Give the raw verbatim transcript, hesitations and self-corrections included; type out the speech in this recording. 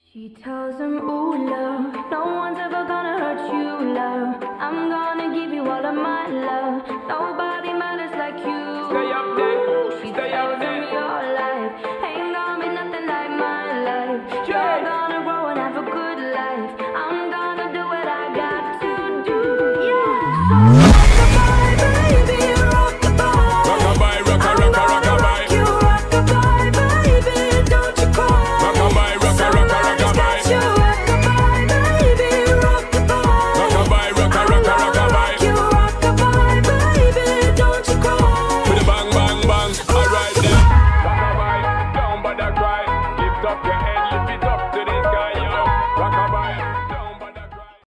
She tells him, ooh, love, no one's ever gonna hurt you, love. I'm gonna give you all of my love. Nobody matters like you. Stay up there, She stay tells up there. him your life ain't gonna be nothing like my life. You're Yeah. gonna grow and have a good life. I'm gonna do what I got to do. Yeah. So